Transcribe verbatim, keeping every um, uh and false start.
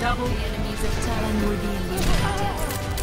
double. The enemies of Talon will be eliminated.